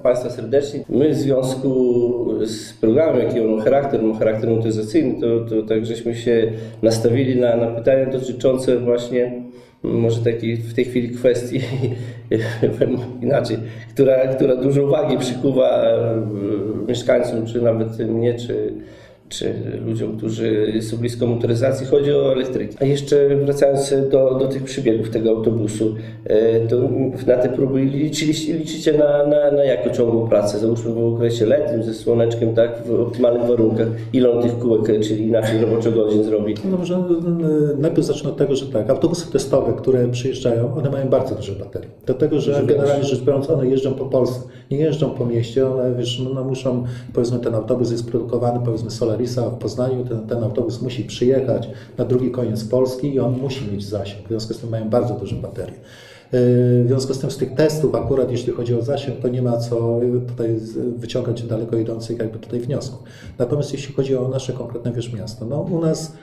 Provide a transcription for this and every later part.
Państwa serdecznie. My w związku z programem, jaki on ma charakter motoryzacyjny, to tak żeśmy się nastawili na pytania dotyczące właśnie może takiej w tej chwili kwestii inaczej, która dużo uwagi przykuwa mieszkańcom, czy nawet mnie, czy ludziom, którzy są blisko motoryzacji, chodzi o elektrykę. A jeszcze wracając do tych przebiegów tego autobusu, to na te próby liczycie na jaką ciągłą pracę? Załóżmy w okresie letnim ze słoneczkiem, tak, w optymalnych warunkach. Ile on tych kółek, czyli inaczej roboczo godzin zrobi? No może najpierw zacznę od tego, że tak, autobusy testowe, które przyjeżdżają, one mają bardzo duże baterie. Dlatego, że generalnie rzecz biorąc, one jeżdżą po Polsce, nie jeżdżą po mieście, one muszą, powiedzmy, ten autobus jest produkowany, powiedzmy, Solarisa w Poznaniu, ten autobus musi przyjechać na drugi koniec Polski i on musi mieć zasięg, w związku z tym mają bardzo duże baterie. W związku z tym z tych testów, akurat jeśli chodzi o zasięg, to nie ma co tutaj wyciągać daleko idących jakby tutaj wniosków. Natomiast jeśli chodzi o nasze konkretne miasto, no u nas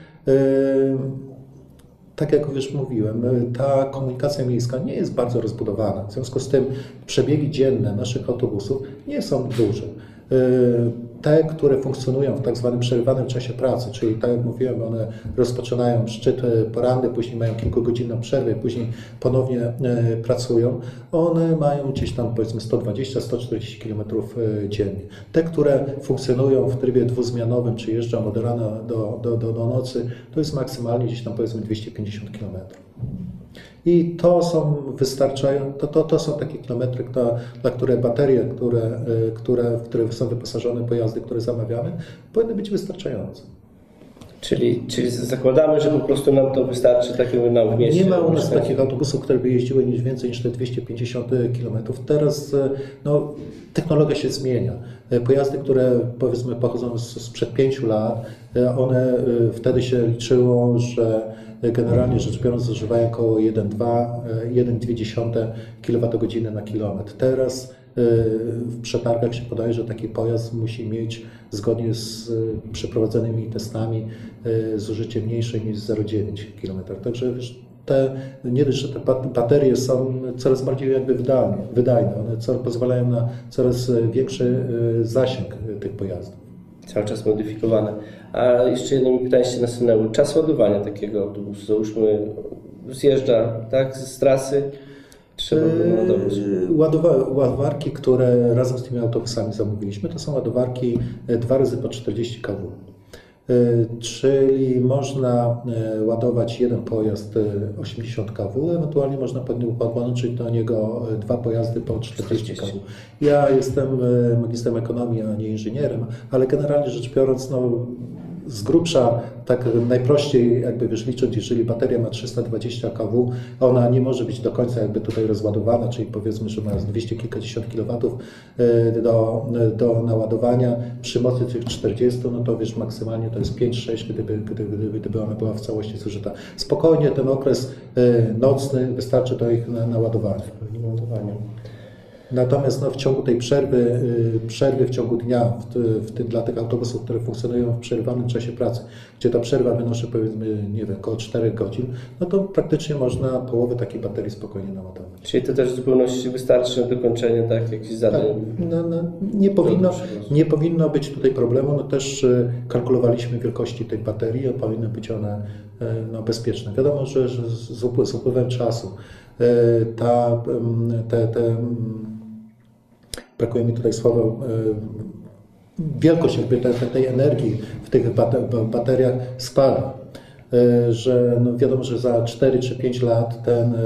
tak jak już mówiłem, ta komunikacja miejska nie jest bardzo rozbudowana. W związku z tym przebiegi dzienne naszych autobusów nie są duże. Te, które funkcjonują w tak zwanym przerywanym czasie pracy, czyli tak jak mówiłem, one rozpoczynają szczyt poranny, później mają kilkugodzinną przerwę, później ponownie pracują, one mają gdzieś tam powiedzmy 120-140 km dziennie. Te, które funkcjonują w trybie dwuzmianowym, czy jeżdżą od rana do nocy, to jest maksymalnie gdzieś tam powiedzmy 250 km. I to są wystarczające, to są takie kilometry, dla które baterie, w które są wyposażone pojazdy, które zamawiamy, powinny być wystarczające. Czyli zakładamy, że po prostu nam to wystarczy takiego nam w mieście? Nie ma u nas takich autobusów, które by jeździły więcej niż te 250 km. Teraz no, technologia się zmienia. Pojazdy, które powiedzmy pochodzą sprzed 5 lat, one wtedy się liczyło, że generalnie rzecz biorąc zużywają około 1,2 kWh na kilometr. Teraz w przetargach się podaje, że taki pojazd musi mieć zgodnie z przeprowadzonymi testami zużycie mniejsze niż 0,9 km. Także nie dość, że te baterie są coraz bardziej jakby wydajne, one pozwalają na coraz większy zasięg tych pojazdów. Cały czas modyfikowane. A jeszcze jedno mi pytanie się nasunęło. Czas ładowania takiego autobusu, załóżmy zjeżdża tak, z trasy, trzeba by ładować. Ładowarki, które razem z tymi autobusami zamówiliśmy, to są ładowarki 2 razy po 40 kW. Czyli można ładować jeden pojazd 80 kW, ewentualnie można podłączyć do niego 2 pojazdy po 40 kW. Ja jestem magistrem ekonomii, a nie inżynierem, ale generalnie rzecz biorąc, no, z grubsza, tak najprościej jakby licząc, jeżeli bateria ma 320 kW, ona nie może być do końca jakby tutaj rozładowana, czyli powiedzmy, że ma 200 kilkadziesiąt kW do naładowania. Przy mocy tych 40, no to wiesz, maksymalnie to jest 5-6, gdyby ona była w całości zużyta. Spokojnie ten okres nocny wystarczy do ich naładowania. Natomiast no, w ciągu tej przerwy w ciągu dnia, dla tych autobusów, które funkcjonują w przerywanym czasie pracy, gdzie ta przerwa wynosi powiedzmy, nie wiem, około 4 godzin, no to praktycznie można połowę takiej baterii spokojnie naładować. Czyli to też w zupełności wystarczy na dokończenie jakichś zadań? Nie powinno być tutaj problemu, no też kalkulowaliśmy wielkości tej baterii, powinny być one bezpieczne. Wiadomo, że z upływem czasu brakuje mi tutaj słowa, wielkość jakby tej energii w tych bateriach spada, że no wiadomo, że za 4 czy 5 lat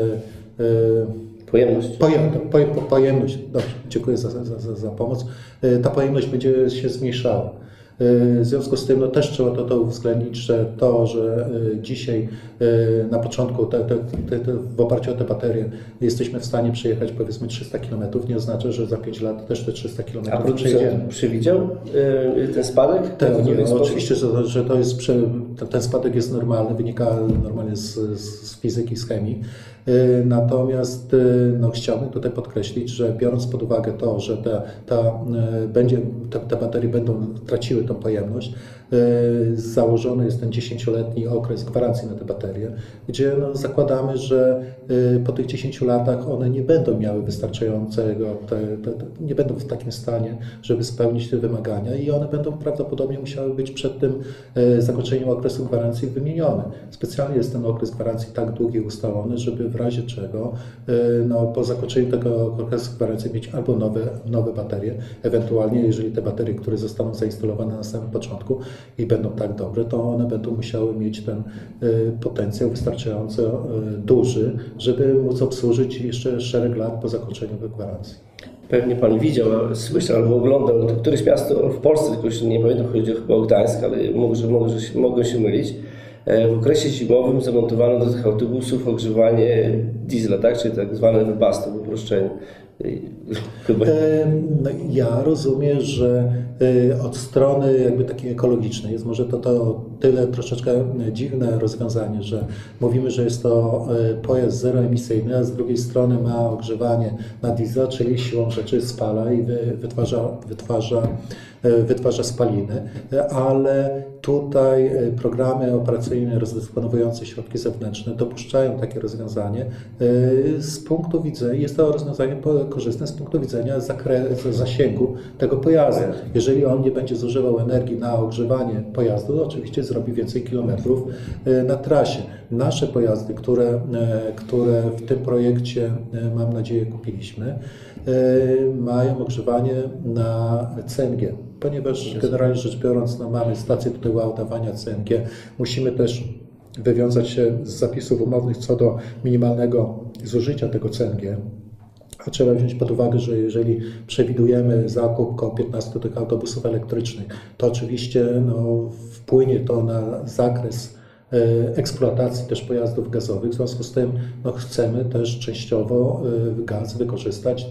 pojemność, dobrze, dziękuję za pomoc, ta pojemność będzie się zmniejszała. W związku z tym no, też trzeba to uwzględnić, że dzisiaj na początku w oparciu o te baterie jesteśmy w stanie przejechać powiedzmy 300 km, nie oznacza, że za 5 lat też te 300 km przejedziemy. Przewidział ten spadek? Oczywiście, że to jest, ten spadek jest normalny, wynika normalnie z fizyki, z chemii. Natomiast no, chciałbym tutaj podkreślić, że biorąc pod uwagę to, że te baterie będą traciły tą pojemność, założony jest ten 10-letni okres gwarancji na te baterie, gdzie no, zakładamy, że po tych 10 latach one nie będą miały wystarczającego, nie będą w takim stanie, żeby spełnić te wymagania i one będą prawdopodobnie musiały być przed tym zakończeniem okresu gwarancji wymienione. Specjalnie jest ten okres gwarancji tak długi ustalony, żeby w razie czego no, po zakończeniu tego okresu gwarancji mieć albo nowe baterie, ewentualnie jeżeli te baterie, które zostaną zainstalowane na samym początku i będą tak dobre, to one będą musiały mieć ten potencjał wystarczająco duży, żeby móc obsłużyć jeszcze szereg lat po zakończeniu gwarancji. Pewnie Pan widział, słyszał albo oglądał któreś miasto w Polsce, tylko już nie pamiętam, chodzi chyba o Gdańsk, ale mogę się mylić. W okresie zimowym zamontowano do tych autobusów ogrzewanie diesla, tak? Czyli tak zwane wybasty w uproszczeniu. Chyba. No, ja rozumiem, że od strony jakby takiej ekologicznej jest może to tyle troszeczkę dziwne rozwiązanie, że mówimy, że jest to pojazd zeroemisyjny, a z drugiej strony ma ogrzewanie na diesla, czyli siłą rzeczy spala i wytwarza spaliny, ale tutaj programy operacyjne rozdysponowujące środki zewnętrzne dopuszczają takie rozwiązanie z punktu widzenia, jest to rozwiązanie korzystne z punktu widzenia zasięgu tego pojazdu. Jeżeli on nie będzie zużywał energii na ogrzewanie pojazdu, to oczywiście zrobi więcej kilometrów na trasie. Nasze pojazdy, które w tym projekcie, mam nadzieję, kupiliśmy, mają ogrzewanie na CNG, ponieważ generalnie rzecz biorąc no, mamy stację tutaj ładowania CNG, musimy też wywiązać się z zapisów umownych co do minimalnego zużycia tego CNG. A trzeba wziąć pod uwagę, że jeżeli przewidujemy zakup około 15 tych autobusów elektrycznych, to oczywiście no, wpłynie to na zakres eksploatacji też pojazdów gazowych. W związku z tym no, chcemy też częściowo gaz wykorzystać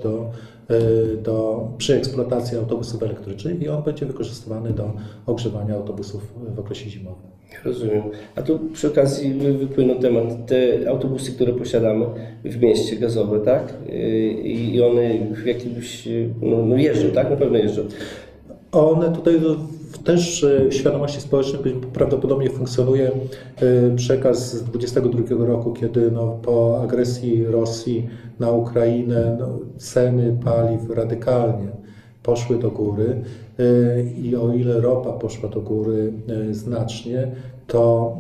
przy eksploatacji autobusów elektrycznych i on będzie wykorzystywany do ogrzewania autobusów w okresie zimowym. Rozumiem. A tu przy okazji wypłynął temat, te autobusy, które posiadamy w mieście gazowe, tak? I one w jakimś, no jeżdżą, tak? Na pewno jeżdżą. One tutaj też w świadomości społecznej prawdopodobnie funkcjonuje przekaz z 2022 roku, kiedy no, po agresji Rosji na Ukrainę no, ceny paliw radykalnie poszły do góry i o ile ropa poszła do góry znacznie, to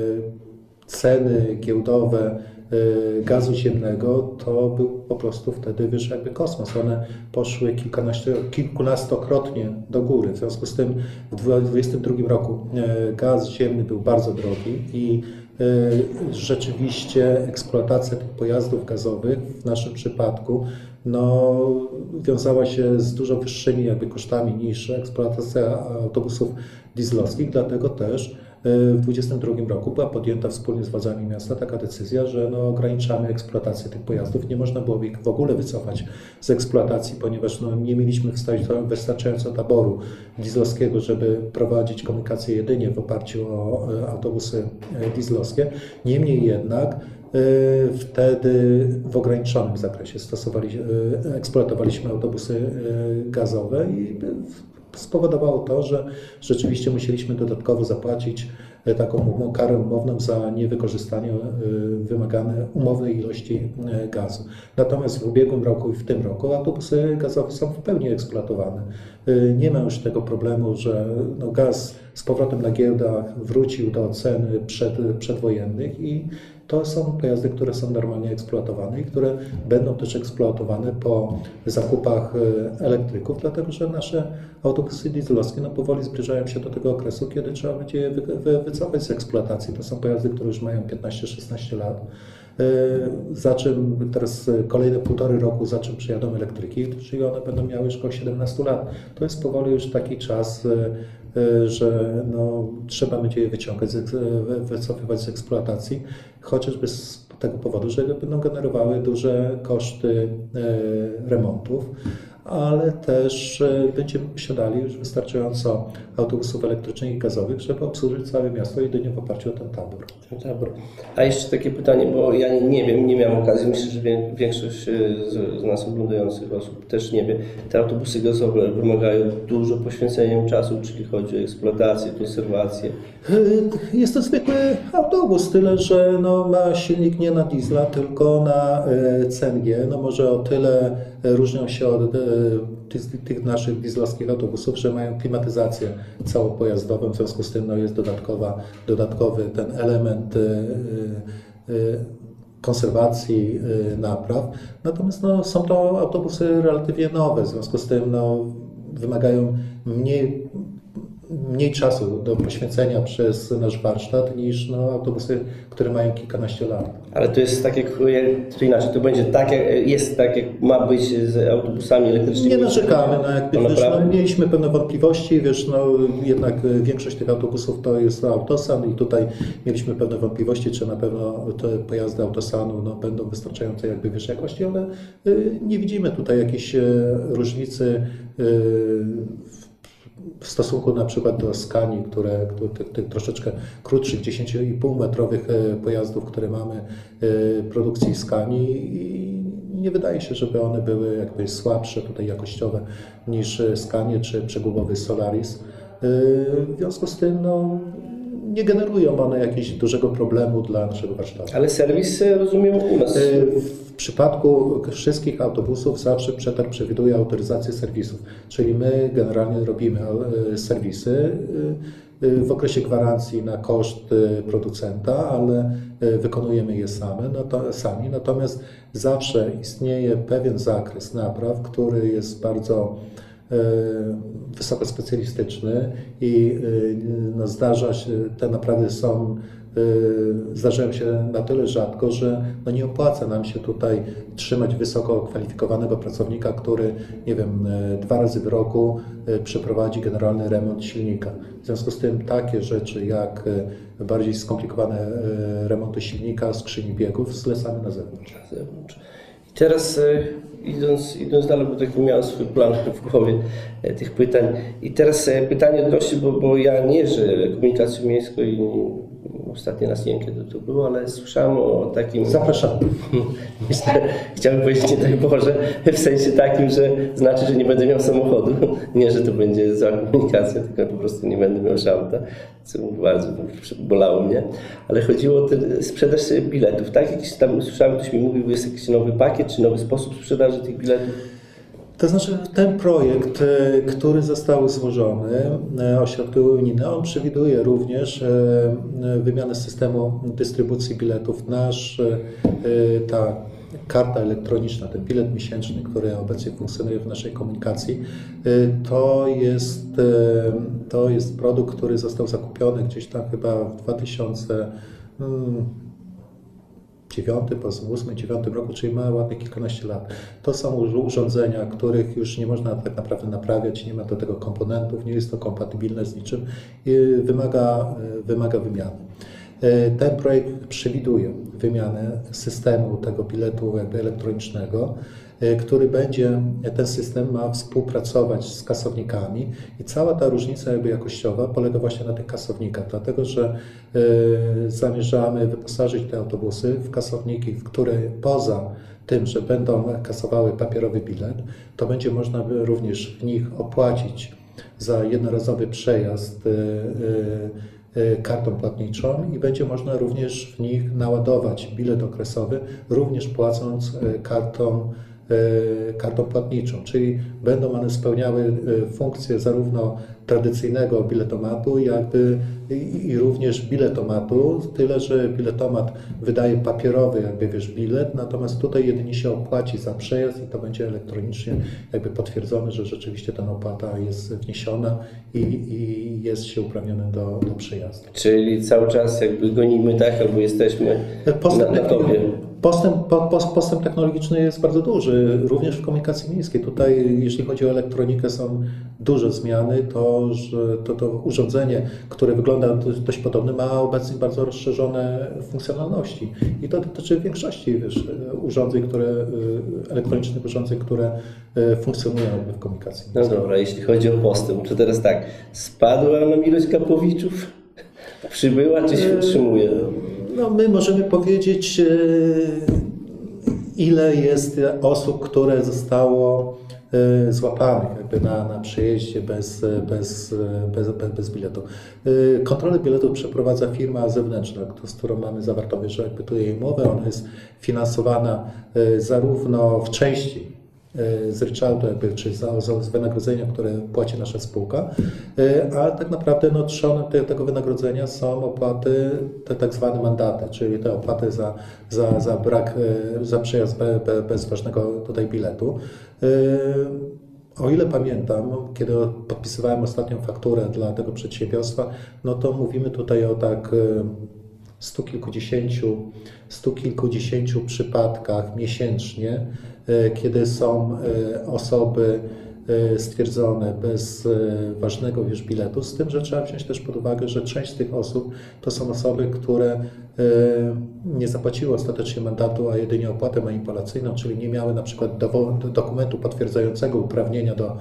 ceny giełdowe gazu ziemnego to był po prostu wtedy jakby kosmos. One poszły kilkunastokrotnie do góry. W związku z tym w 2022 roku gaz ziemny był bardzo drogi i rzeczywiście eksploatacja tych pojazdów gazowych w naszym przypadku no, wiązała się z dużo wyższymi jakby kosztami niż eksploatacja autobusów dieslowskich, dlatego też w 2022 roku była podjęta wspólnie z władzami miasta taka decyzja, że no, ograniczamy eksploatację tych pojazdów. Nie można było ich w ogóle wycofać z eksploatacji, ponieważ no, nie mieliśmy wystarczająco taboru dieslowskiego, żeby prowadzić komunikację jedynie w oparciu o autobusy dieslowskie. Niemniej jednak wtedy w ograniczonym zakresie eksploatowaliśmy autobusy gazowe i spowodowało to, że rzeczywiście musieliśmy dodatkowo zapłacić taką karę umowną za niewykorzystanie wymaganej umownej ilości gazu. Natomiast w ubiegłym roku i w tym roku autobusy gazowe są w pełni eksploatowane. Nie ma już tego problemu, że no, gaz z powrotem na giełdach wrócił do cen przedwojennych i to są pojazdy, które są normalnie eksploatowane i które będą też eksploatowane po zakupach elektryków, dlatego że nasze autobusy dieslowskie no, powoli zbliżają się do tego okresu, kiedy trzeba będzie je wycofać z eksploatacji. To są pojazdy, które już mają 15-16 lat. Za czym teraz kolejne 1,5 roku, za czym przyjadą elektryki, czyli one będą miały już około 17 lat. To jest powoli już taki czas, że no, trzeba będzie je wycofywać z eksploatacji, chociażby z tego powodu, że będą generowały duże koszty remontów. ale też będziemy posiadali już wystarczająco autobusów elektrycznych i gazowych, żeby obsłużyć całe miasto jedynie w oparciu o ten tabor. A jeszcze takie pytanie, bo ja nie wiem, nie miałem okazji, myślę, że większość z nas oglądających osób też nie wie. Te autobusy gazowe wymagają dużo poświęcenia czasu, czyli chodzi o eksploatację, konserwację. Jest to zwykły autobus, tyle że ma silnik nie na diesla, tylko na CNG. Może o tyle różnią się od tych naszych dieslowskich autobusów, że mają klimatyzację całopojazdową, w związku z tym jest dodatkowy ten element konserwacji, napraw. Natomiast są to autobusy relatywnie nowe, w związku z tym wymagają mniej czasu do poświęcenia przez nasz warsztat niż autobusy, które mają kilkanaście lat. Ale to jest tak to inaczej, to będzie tak jak ma być z autobusami elektrycznymi. Nie narzekamy, mieliśmy pewne wątpliwości, jednak większość tych autobusów to jest Autosan i tutaj mieliśmy pewne wątpliwości, czy na pewno te pojazdy Autosanu będą wystarczającej jakości, ale nie widzimy tutaj jakiejś różnicy w stosunku na przykład do Scanii, tych troszeczkę krótszych, 10,5 metrowych pojazdów, które mamy produkcji Scanii, i nie wydaje się, żeby one były słabsze tutaj jakościowe niż Scanie czy przegubowy Solaris. W związku z tym nie generują one jakiegoś dużego problemu dla naszego warsztatu. Ale serwis, rozumiem, u nas? W przypadku wszystkich autobusów zawsze przetarg przewiduje autoryzację serwisów, czyli my generalnie robimy serwisy w okresie gwarancji na koszt producenta, ale wykonujemy je sami. Natomiast zawsze istnieje pewien zakres napraw, który jest bardzo wysoko specjalistyczny i zdarza się, te naprawy zdarzają się na tyle rzadko, że nie opłaca nam się tutaj trzymać wysoko kwalifikowanego pracownika, który 2 razy w roku przeprowadzi generalny remont silnika. W związku z tym takie rzeczy jak bardziej skomplikowane remonty silnika, skrzyni biegów zlecamy na zewnątrz. Teraz idąc dalej, bo taki miałem swój plan w głowie tych pytań. I teraz pytanie odnośnie, bo ja nie jeżdżę komunikacją miejską i ostatni raz nie wiem, kiedy to było, ale słyszałem o takim... Zapraszamy. Chciałbym powiedzieć, nie daj Boże, w sensie takim, że znaczy, że nie będę miał samochodu. Nie, że to będzie zła komunikacja, tylko po prostu nie będę miał auta, co bardzo bolało mnie. Ale chodziło o sprzedaż biletów, tak? Jakiś tam słyszałem, ktoś mi mówił, jest jakiś nowy pakiet, czy nowy sposób sprzedaży tych biletów? To znaczy ten projekt, który został złożony o środki unijne, on przewiduje również wymianę systemu dystrybucji biletów. Ta karta elektroniczna, ten bilet miesięczny, który obecnie funkcjonuje w naszej komunikacji, to jest produkt, który został zakupiony gdzieś tam chyba w 2008-2009 roku, czyli ma ładnych kilkanaście lat. To są urządzenia, których już nie można tak naprawdę naprawiać, nie ma do tego komponentów, nie jest to kompatybilne z niczym i wymaga wymiany. Ten projekt przewiduje wymianę systemu tego biletu elektronicznego, ten system ma współpracować z kasownikami i cała ta różnica jakościowa polega właśnie na tych kasownikach, dlatego że zamierzamy wyposażyć te autobusy w kasowniki, które poza tym, że będą kasowały papierowy bilet, to będzie można również w nich opłacić za jednorazowy przejazd kartą płatniczą i będzie można również w nich naładować bilet okresowy, również płacąc kartą płatniczą, czyli będą one spełniały funkcję zarówno tradycyjnego biletomatu, i również biletomatu, tyle że biletomat wydaje papierowy bilet, natomiast tutaj jedynie się opłaci za przejazd i to będzie elektronicznie potwierdzone, że rzeczywiście ta opłata jest wniesiona i jest się uprawniony do przejazdu. Czyli cały czas gonimy, tak, albo jesteśmy na topie. Postęp technologiczny jest bardzo duży, również w komunikacji miejskiej. Tutaj, jeśli chodzi o elektronikę, są duże zmiany. To urządzenie, które wygląda dość podobnie, ma obecnie bardzo rozszerzone funkcjonalności. I to dotyczy większości urządzeń, elektronicznych urządzeń, które funkcjonują w komunikacji miejskiej. No dobra, jeśli chodzi o postęp, to teraz tak, spadła nam ilość kapowiczów? Przybyła czy się utrzymuje? No, my możemy powiedzieć, ile jest osób, które zostało złapanych jakby na przejeździe bez biletu. Kontrolę biletów przeprowadza firma zewnętrzna, z którą mamy zawartą jakby tu jej umowę. Ona jest finansowana zarówno w części z ryczałtu, czy z wynagrodzenia, które płaci nasza spółka, a tak naprawdę trzonem tego wynagrodzenia są opłaty, te tak zwane mandaty, czyli te opłaty za przejazd bez ważnego tutaj biletu. O ile pamiętam, kiedy podpisywałem ostatnią fakturę dla tego przedsiębiorstwa, no to mówimy tutaj o tak stu kilkudziesięciu przypadkach miesięcznie, kiedy są osoby stwierdzone bez ważnego biletu, z tym, że trzeba wziąć też pod uwagę, że część z tych osób to są osoby, które nie zapłaciły ostatecznie mandatu, a jedynie opłatę manipulacyjną, czyli nie miały na przykład dokumentu potwierdzającego uprawnienia do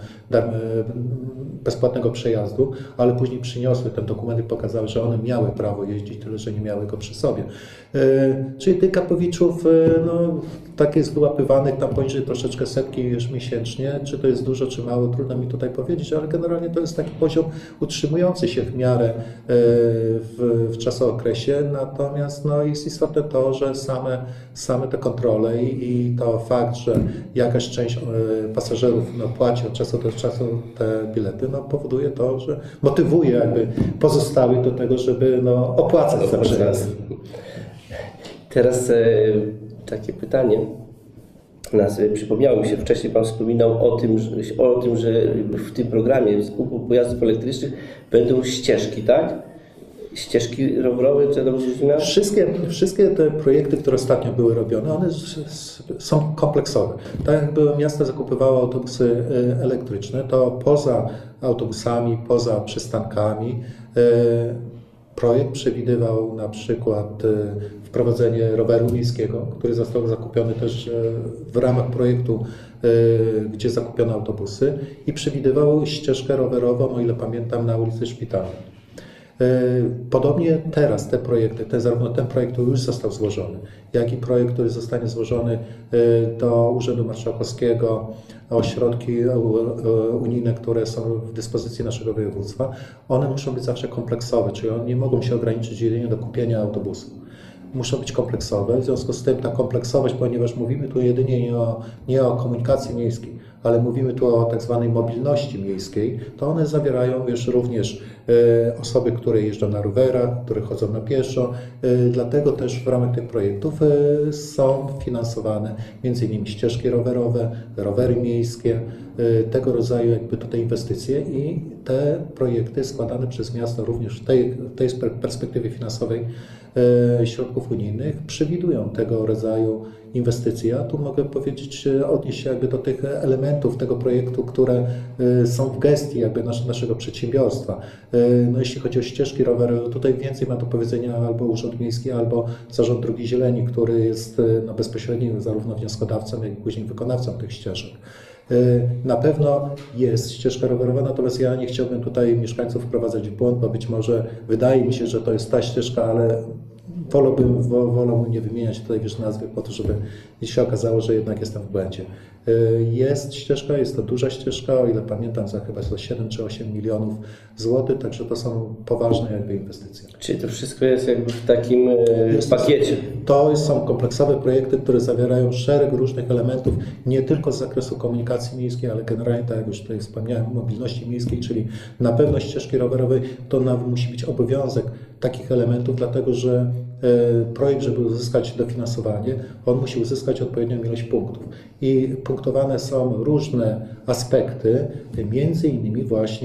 bezpłatnego przejazdu, ale później przyniosły ten dokument i pokazały, że one miały prawo jeździć, tyle że nie miały go przy sobie. Czyli tych kapowiczów, tak jest wyłapywanych tam poniżej troszeczkę setki miesięcznie. Czy to jest dużo, czy mało, trudno mi tutaj powiedzieć, ale generalnie to jest taki poziom utrzymujący się w miarę w czasookresie. Natomiast jest istotne to, że same te kontrole i to fakt, że jakaś część pasażerów płaci od czasu do czasu te bilety, powoduje to, że motywuje jakby pozostałych do tego, żeby opłacać za przejazd. Teraz takie pytanie. Przypomniało mi się, wcześniej Pan wspominał o tym, że w tym programie zakupu pojazdów elektrycznych będą ścieżki, tak? Ścieżki rowerowe, czy dobrze zrozumiałem? Wszystkie te projekty, które ostatnio były robione, one są kompleksowe. Tak jakby miasto zakupywało autobusy elektryczne, to poza autobusami, poza przystankami projekt przewidywał na przykład wprowadzenie roweru miejskiego, który został zakupiony też w ramach projektu, gdzie zakupiono autobusy, i przewidywał ścieżkę rowerową, o ile pamiętam, na ulicy Szpitalnej. Podobnie teraz te projekty, zarówno ten projekt, który już został złożony, jak i projekt, który zostanie złożony do Urzędu Marszałkowskiego o środki unijne, które są w dyspozycji naszego województwa, one muszą być zawsze kompleksowe, czyli one nie mogą się ograniczyć jedynie do kupienia autobusu. Muszą być kompleksowe, w związku z tym ta kompleksowość, ponieważ mówimy tu jedynie nie o komunikacji miejskiej, ale mówimy tu o tak zwanej mobilności miejskiej, to one zawierają również osoby, które jeżdżą na rowerach, które chodzą na pieszo. Dlatego też w ramach tych projektów są finansowane m.in. ścieżki rowerowe, rowery miejskie, tego rodzaju jakby tutaj inwestycje, i te projekty składane przez miasto również w tej perspektywie finansowej środków unijnych przewidują tego rodzaju inwestycje. Ja tu mogę powiedzieć, odnieść się jakby do tych elementów tego projektu, które są w gestii jakby naszego przedsiębiorstwa. Jeśli chodzi o ścieżki rowerowe, tutaj więcej ma do powiedzenia albo Urząd Miejski, albo Zarząd Dróg Zieleni, który jest bezpośrednim zarówno wnioskodawcą, jak i później wykonawcą tych ścieżek. Na pewno jest ścieżka rowerowa, natomiast ja nie chciałbym tutaj mieszkańców wprowadzać w błąd, bo być może wydaje mi się, że to jest ta ścieżka, ale wolałbym nie wymieniać tutaj nazwy po to, żeby się okazało, że jednak jestem w błędzie. Jest ścieżka, jest to duża ścieżka, o ile pamiętam, za chyba 7 czy 8 milionów złotych, także to są poważne jakby inwestycje. Czyli to wszystko jest jakby w takim pakiecie. To są kompleksowe projekty, które zawierają szereg różnych elementów, nie tylko z zakresu komunikacji miejskiej, ale generalnie, tak jak już tutaj wspomniałem, mobilności miejskiej, czyli na pewno ścieżki rowerowej, to musi być obowiązek takich elementów, dlatego że projekt, żeby uzyskać dofinansowanie, on musi uzyskać odpowiednią ilość punktów. I punktowane są różne aspekty, między innymi właśnie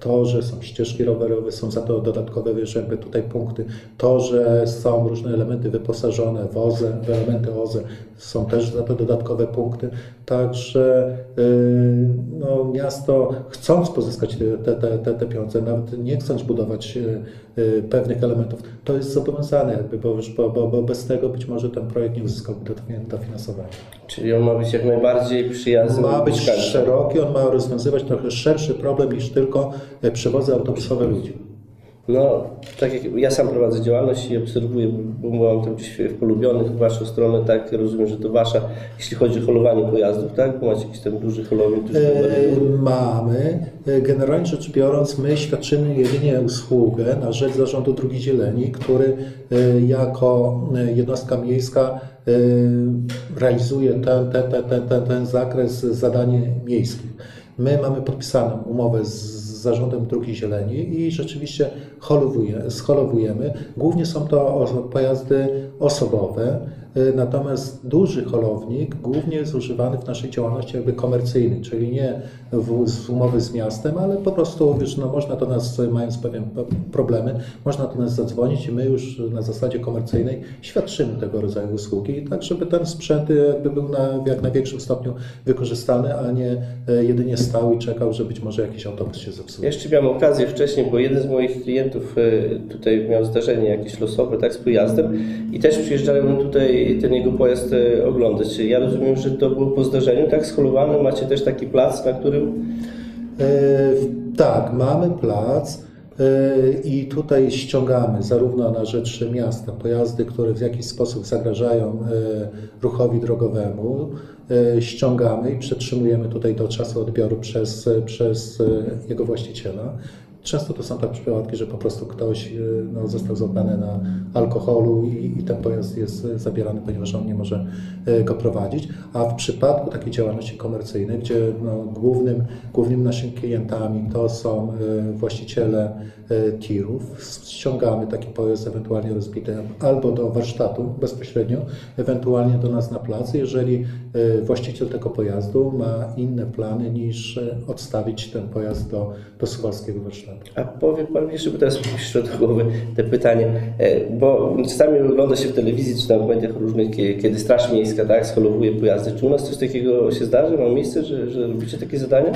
to, że są ścieżki rowerowe, są za to dodatkowe jakby tutaj punkty, to, że są różne elementy wyposażone w OZE, w elementy OZE, są też za to dodatkowe punkty. Także no, miasto, chcąc pozyskać te pieniądze, nawet nie chcąc budować pewnych elementów, to jest zobowiązane, jakby, bo bez tego być może ten projekt nie uzyskałby dofinansowania. Czyli on ma być jak najbardziej przyjazny. Ma być szeroki, on ma rozwiązywać trochę szerszy problem niż tylko przewozy autobusowe ludzi. No, tak jak ja sam prowadzę działalność i obserwuję, bo mam tam gdzieś w polubionych waszą stronę, tak, rozumiem, że to wasza, jeśli chodzi o holowanie pojazdów, tak? Bo macie jakiś tam duży holownik? Mamy. Generalnie rzecz biorąc, my świadczymy jedynie usługę na rzecz Zarządu Dróg Zieleni, który jako jednostka miejska realizuje ten zakres zadań miejskich. My mamy podpisaną umowę z Zarządem Dróg Zieleni i rzeczywiście scholowujemy. Głównie są to pojazdy osobowe, natomiast duży holownik głównie jest używany w naszej działalności jakby komercyjnej, czyli nie z umowy z miastem, ale po prostu, wiesz, no, można do nas, mając pewien problemy, można do nas zadzwonić i my już na zasadzie komercyjnej świadczymy tego rodzaju usługi, tak żeby ten sprzęt jakby był w jak największym stopniu wykorzystany, a nie jedynie stał i czekał, że być może jakiś autobus się zepsuł. Jeszcze miałem okazję wcześniej, bo jeden z moich klientów tutaj miał zdarzenie jakieś losowe, tak, z pojazdem i też przyjeżdżają tutaj ten jego pojazd oglądać. Ja rozumiem, że to było po zdarzeniu, tak, scholowane, macie też taki plac, na którym... Tak, mamy plac i tutaj ściągamy zarówno na rzecz miasta pojazdy, które w jakiś sposób zagrażają ruchowi drogowemu, ściągamy i przetrzymujemy tutaj do czasu odbioru przez jego właściciela. Często to są takie przypadki, że po prostu ktoś został złapany na alkoholu i ten pojazd jest zabierany, ponieważ on nie może go prowadzić. A w przypadku takiej działalności komercyjnej, gdzie głównymi naszymi klientami to są właściciele tirów, ściągamy taki pojazd ewentualnie rozbity albo do warsztatu bezpośrednio, ewentualnie do nas na plac, jeżeli właściciel tego pojazdu ma inne plany niż odstawić ten pojazd do suwalskiego warsztatu. A powie Pan jeszcze, bo teraz mi przyszło do głowy te pytanie, bo czasami ogląda się w telewizji, czy tam w mediach różnych, kiedy Straż Miejska, tak, scholowuje pojazdy. Czy u nas coś takiego się zdarzy? Ma miejsce, że robicie takie zadania?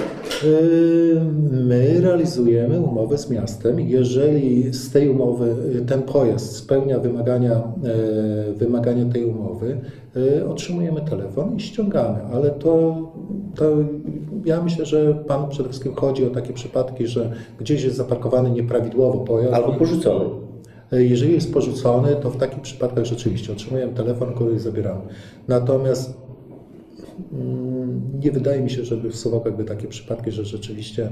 My realizujemy umowę z miastem. Jeżeli z tej umowy ten pojazd spełnia wymagania tej umowy, otrzymujemy telefon i ściągamy, ale to ja myślę, że Panu przede wszystkim chodzi o takie przypadki, że gdzieś jest zaparkowany nieprawidłowo pojazd. Albo porzucony. Jeżeli jest porzucony, to w takich przypadkach rzeczywiście otrzymujemy telefon, który zabieramy. Natomiast nie wydaje mi się, żeby w Suwałkach były takie przypadki, że rzeczywiście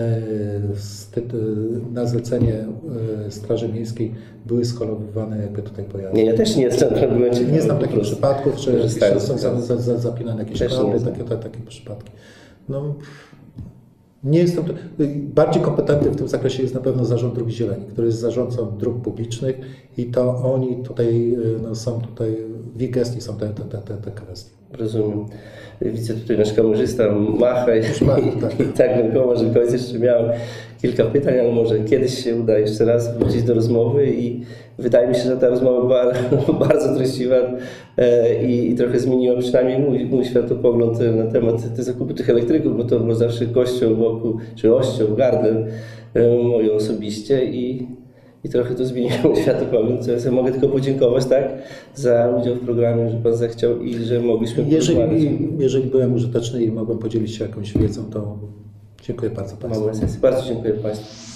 na zlecenie Straży Miejskiej były scholowywane jakby tutaj pojazdy. Nie, ja też nie jestem. Nie znam takich przypadków, że są zapinane jakieś kable, takie przypadki. No, nie jestem. Bardziej kompetentny w tym zakresie jest na pewno Zarząd Dróg Zieleni, który jest zarządcą dróg publicznych i to oni tutaj są tutaj, w ich gestii są te kwestie. Rozumiem. Widzę tutaj nasz kamerzysta macha i tak rękoma, że końcu jeszcze miałem kilka pytań, ale może kiedyś się uda jeszcze raz wrócić do rozmowy i wydaje mi się, że ta rozmowa była bardzo treściwa i trochę zmieniła przynajmniej mój światopogląd na temat zakupu tych elektryków, bo to był zawsze kością wokół, czy ością, gardłem moją osobiście i trochę to zmieniło światopogląd, co ja sobie mogę tylko podziękować, tak, za udział w programie, że Pan zechciał i że mogliśmy porozmawiać. Jeżeli byłem użyteczny i mogłem podzielić się jakąś wiedzą, to dziękuję bardzo Państwu. Bardzo dziękuję Państwu.